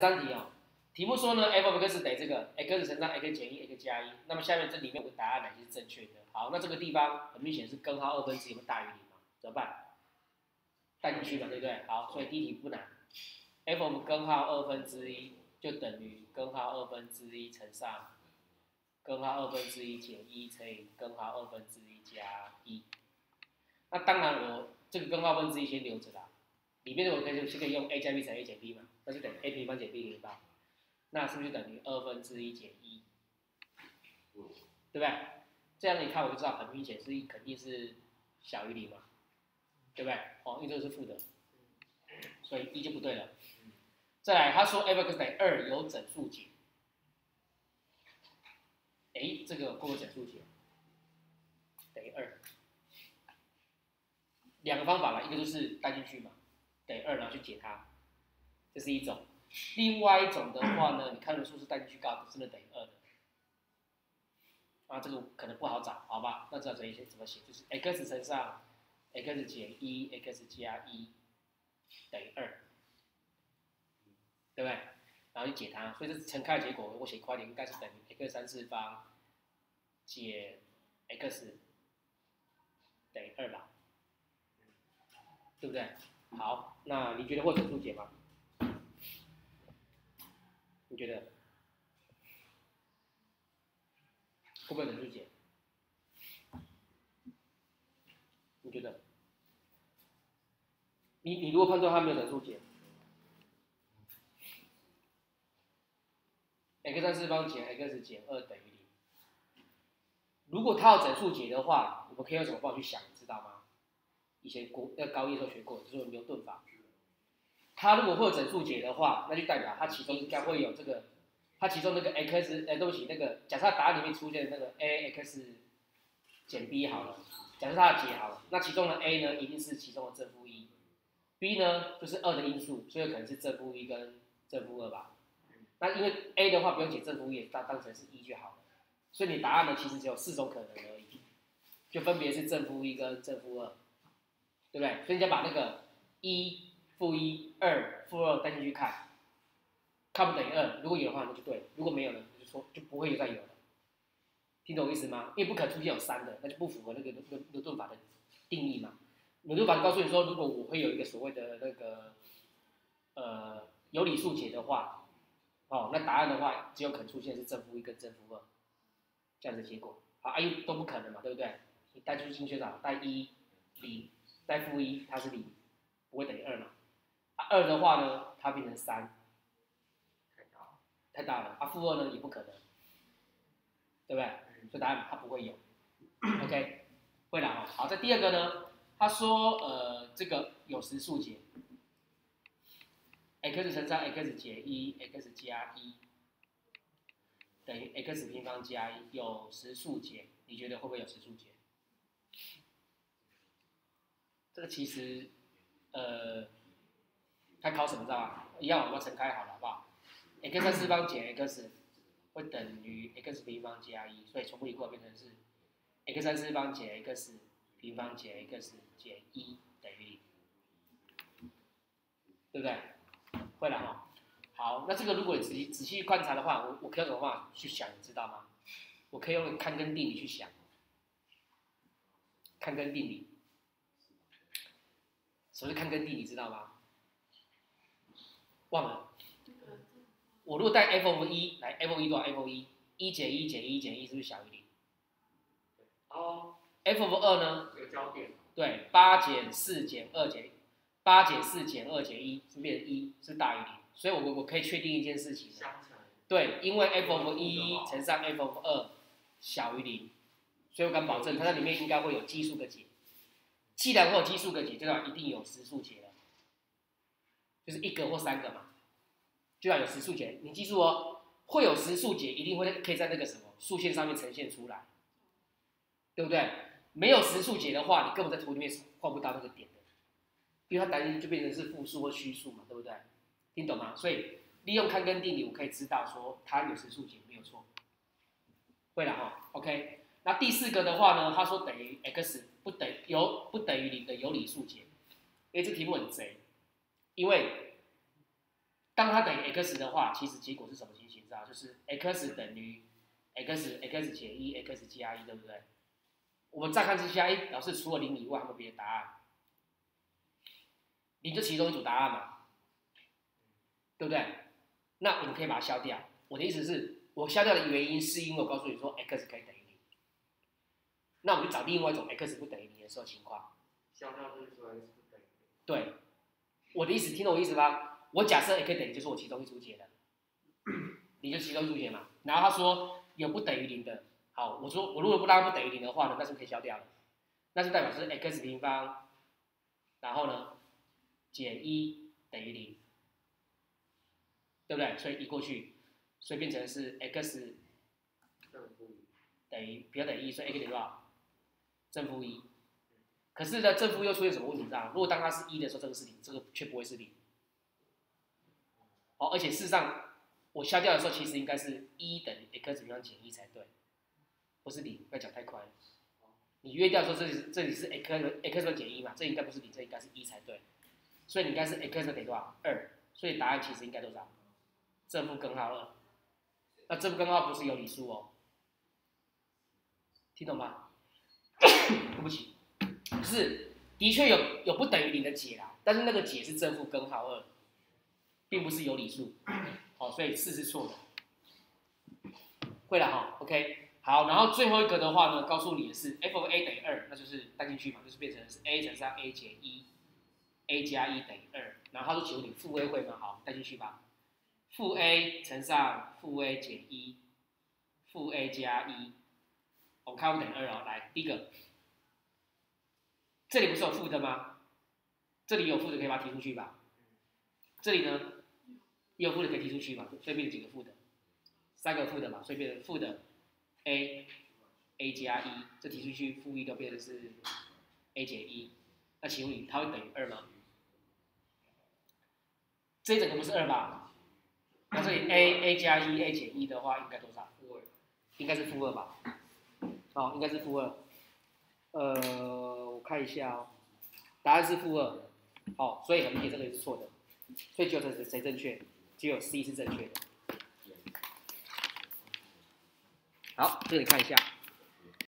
13题哦，题目说呢 f of x 等于这个 x 乘上 x 减1 x 加1，那么下面这里面有个答案哪些是正确的？好，那这个地方很明显是根号1/2有没有大于0嘛？怎么办？带进去嘛，对不对？好，所以第一题不难 ，f of 根号1/2就等于根号1/2乘上根号1/2减1乘以根号1/2加1。那当然我这个根号1/2先留着啦，里面的我可以用 a 加 b 乘 a 减 b 嘛，那就等于 a 平方减 b 平方，那是不是就等于1/2减1？对不对？这样你看我就知道很明显是肯定是小于0嘛，对不对？哦，因为这个是负的，所以1就不对了。再来，他说 f(x) 等于2有整数解，哎，这个会不会整数解？等于2，两个方法啦，一个就是带进去嘛，等于2，然后去解它，这是一种。另外一种的话呢，你看的数是带进去高，真的等于2的。啊，这个可能不好找，好吧？那知道怎么写，就是 x 乘上 x 减1 x 加1等于2，对不对？然后去解它，所以这乘开的结果，我写快点，应该是等于 x3方减 x 等于2吧，对不对？好，那你觉得会整数解吗？你觉得会不会整数解？你觉得？你如果判断它没有整数解 ，x3方减 x 减2等于0。如果它要整数解的话，我们可以用什么方法去想，你知道吗？以前高一的时候学过，就是牛顿法。它如果会有整数解的话，那就代表它其中应该会有这个，它其中那个 x，对不起，那个假设它答案里面出现那个 ax 减 b 好了，假设它的解好了，那其中的 a 呢一定是其中的正负1，b 呢就是2的因数，所以可能是正负1跟正负2吧。那因为 a 的话不用解正负1，当成是1就好了，所以你答案呢其实只有4种可能而已，就分别是正负1跟正负2，对不对？所以你就把那个1、负1、2、负2带进去看，看不等于2，如果有的话那就对，如果没有呢就不会再有了。听懂我意思吗？因为不可能出现有3的，那就不符合那个牛顿法的定义嘛。牛顿法告诉你说，如果我会有一个所谓的那个有理数解的话，哦，那答案的话只有可能出现是正负1跟正负2这样的结果。好，都不可能嘛，对不对？你带出进去找，带1 0，带负1它是0，不会等于2嘛。2的话呢，它变成3，太大了。负2呢也不可能，对不对？所以答案它不会有。OK， 会了哦。好，这第二个呢，他说这个有实数解 ，x 乘上 x 减1 x 加1等于 x 平方加1，有实数解，你觉得会不会有实数解？这个其实它考什么知道吗？一样，我们乘开好了，好不好 ？x4方减 x 会等于 x 平方加1，所以全部移过来变成是 x3方减 x 平方减 x 减1等于0，对不对？会了哈。好，那这个如果你仔细观察的话，我可以用什么方法去想，你知道吗？我可以用看根定理去想。看根定理，什么是看根定理，知道吗？忘了。我如果带 f of 1来 ，f of 1多少 ？f of 1减1减1减1是不是小于0？哦。f of 2呢？有焦点。对，8减4减2减8减4减2减1是变成1，是大于0。所以我可以确定一件事情。相乘。对，因为 f of 1乘上 f of 2小于0，所以我敢保证它在里面应该会有奇数个解。既然会有奇数个解，就要一定有实数解了，就是1个或3个嘛。就要有实数解，你记住哦，会有实数解，一定可以在那个什么数线上面呈现出来，对不对？没有实数解的话，你根本在图里面画不到那个点的，因为它答案就变成是负数或虚数嘛，对不对？听懂吗？所以利用看根定理，我可以知道说它有实数解没有错。会了哈 ，OK。那第4个的话呢，他说等于 x 不等于0的有理数解，这题目很贼，因为当它等于 x 的话，其实结果是什么情形？知道？就是 x 等于 x 减1 x 加1，对不对？我们再看这下，表示除了0以外，还有别的答案。0就其中一组答案嘛，对不对？那我们可以把它消掉。我的意思是，我消掉的原因是因为我告诉你说 x 可以等于0，那我们就找另外一种 x 不等于0的时候情况。 消掉就是说 x 不等于0。 对，我的意思听懂我意思吧？我假设 x 等于就是我其中一组解的，你就其中一组解嘛。然后他说有不等于0的，好，我说我如果不让它不等于0的话呢，那是不是可以消掉了？那就代表是 x 平方，然后呢减1等于0，对不对？所以移过去，所以变成是 x 等于不要等于1，所以 x 等于多少？正负1。可是呢，正负又出现什么问题？知道吗？如果当它是1的时候，这个是0，这个却不会是0。哦，而且事实上，我消掉的时候，其实应该是1等于 x 平方减1才对，不是0。不要讲太快了。你约掉说这里是 x 分减1嘛，这应该不是0，这应该是1才对。所以你应该是 x 等于多少？2。所以答案其实应该多少？正负根号2。那正负根号不是有理数哦，听懂吗？对不起。是，的确有不等于0的解啦，但是那个解是正负根号2，并不是有理数。好，所以4是错的。会了哈 ，OK， 好，然后最后一个的话呢，告诉你的是 f of a 等于2，那就是带进去嘛，就是变成是 a 乘上 a 减1，a 加1等于2，然后他说请问你负 a 会吗？好，带进去吧，负 a 乘上负 a 减1，负 a 加1，我们看等于2哦，来第一个。这里不是有负的吗？这里有负的可以把它提出去吧。这里呢也有负的可以提出去嘛，所以变成几个负的？3个负的嘛，所以变成负的 a 加1，这提出去负1都变成是 a 减1。那请问你它会等于2吗？这一整个不是2吧？那这里 a 加1 a 减1的话应该多少？应该是负2吧？哦，应该是负2。我看一下哦，答案是负2。好，所以很明显这个也是错的，所以只有谁正确？只有 C 是正确的。好，这个你看一下。